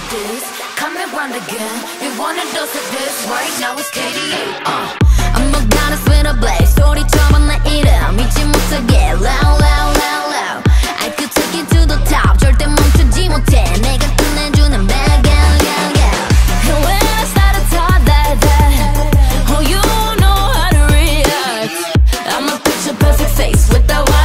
this, coming round again. You wanna dose of this, right now it's KDA. I'm a goddess with a blaze. 소리처럼 내 이름 잊지 못하게 loud loud loud loud. I could take you to the top. 절대 멈추지 못해. 내가 끝내주는 bad gal gal gal. And when I start to talk that oh you know how to react. I'ma put your perfect face with that one.